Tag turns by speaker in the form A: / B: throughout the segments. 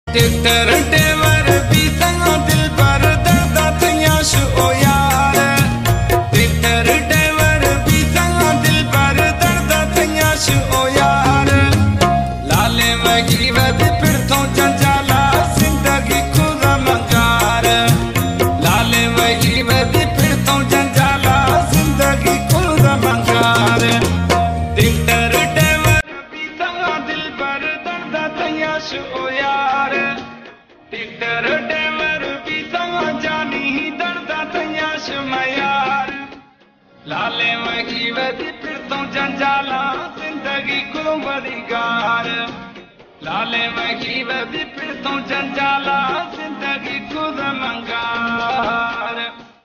A: Tractor driver भी संगा दिल पर दर्द थयाश ओ यार। ट्रैक्टर ड्राइवर भी संगा दिल पर दर्द थयाश ओ यार। लाले वगी वद फिर तो जंजाला जिंदगी खुदा मंगार। लाले वगी वद फिर तो जंजाला जिंदगी खुदा मंगार। ट्रैक्टर ड्राइवर भी संगा दिल पर दर्द थयाश ओ यार। ट्रैक्टर ड्राइवर भी संगा जानी दर्द थयाश मयार। लाले वगी वदी फिर तो जंजाला जिंदगी को बदीगार। लाले वगी वदी फिर तो जंजाला जिंदगी खुद मंगार।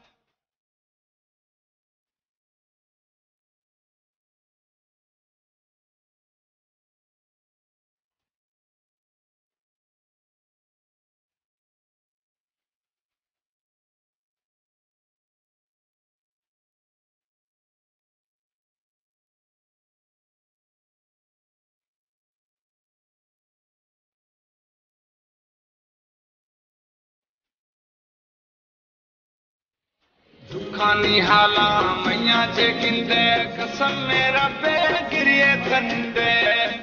A: दुखानी हाला मैया जे गिंदे कसम मेरा पैर गिरिए खंडे।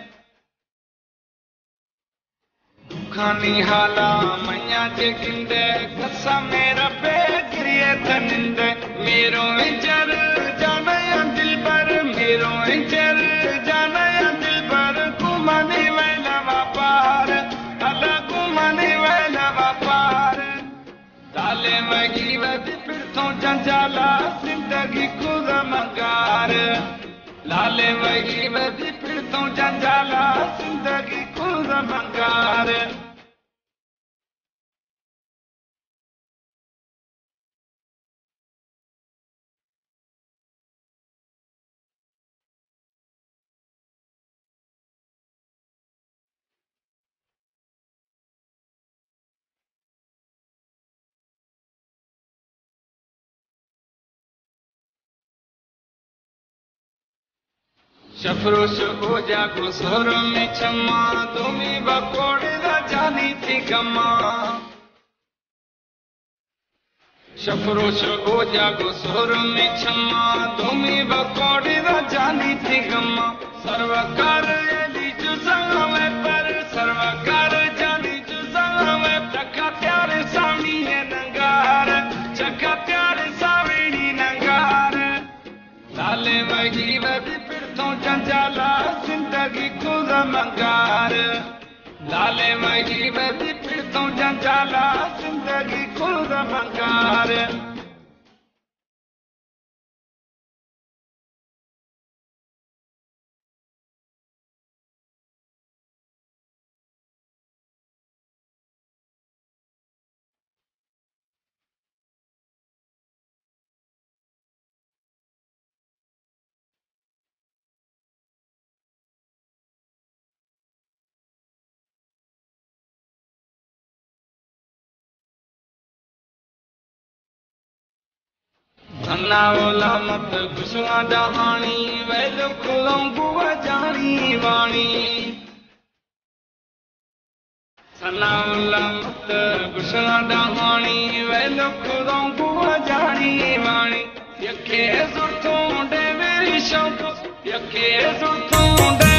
A: दुखानी हाला मैया जे गिंदे कसम मेरा पैर गिरिए खंडे। मेरो इंजर जाना या दिल पर, मेरो इंजर जाना या दिल पर। घुमाने वाला व्यापार अला घुमाने वाला व्यापार। लाले वगी वदी फिर तो जंजाला जिंदगी खुद मंगार। लाले वगी वदी फिर तो जंजाला जिंदगी खुद मंगार। शफरोश हो जागो सोर में छम्मा तुम्हें बकोड़े दा जानी थी गम्मा। शफरोश हो जागो सोर में छम्मा तुम्हें बकोड़े दा जानी थी गम्मा। सर्वकार एली जो संगवे पर सर्वकार जानी जो संगवे। चक्का प्यारे सावनी है नंगार, चक्का प्यारे सावनी नंगार। लाले वगी वदी फिर तो जंजाला जिंदगी खुद मंगार। लाले वगी वदी फिर तो जंजाला जिंदगी खुद मंगार। धनावला मत गुस्सा दहानी वैल कुलम बुआ जानी वाणी। धनावला मत गुस्सा दहानी वैल कुलम बुआ जानी वाणी। यखे सुरतों दे मेरी शौक, यखे सुरतों